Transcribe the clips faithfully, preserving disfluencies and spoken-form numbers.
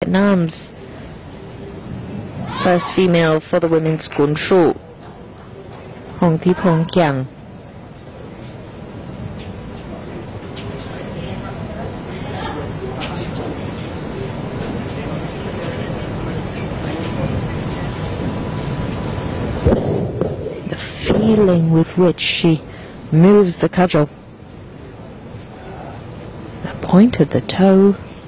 Vietnam's first female for the women's Kun Shu, Hong Thipong Kiang. The feeling with which she moves the cudgel, the point of the toe,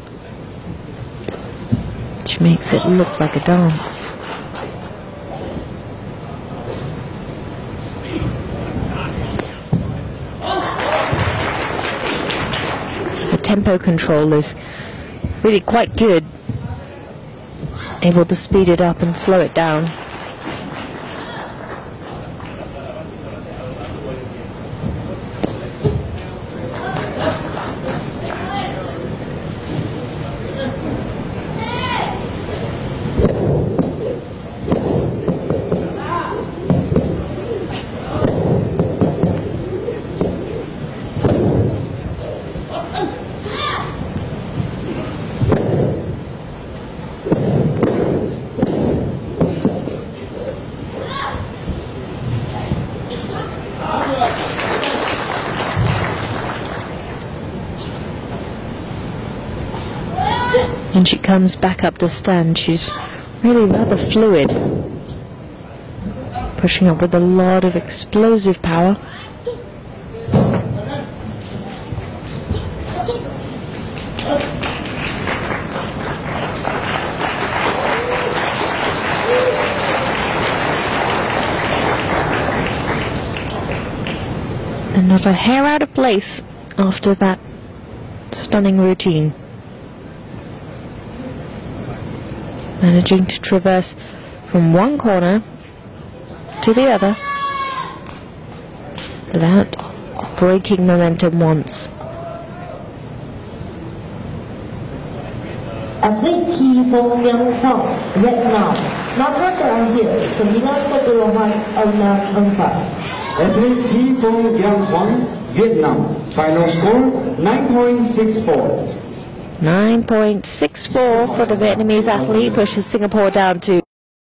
which makes it look like a dance. The tempo control is really quite good, able to speed it up and slow it down. When she comes back up to stand, she's really rather fluid, pushing up with a lot of explosive power. And not a hair out of place after that stunning routine. Managing to traverse from one corner to the other without breaking momentum once. Athlete Thi Phong Nhang Huang, Vietnam. Natra terakhir sembilan perpuluhan enam empat. Athlete Thi Phong Nhang Huang, Vietnam. Final score nine point six four. nine point six four for the Vietnamese athlete, pushes Singapore down to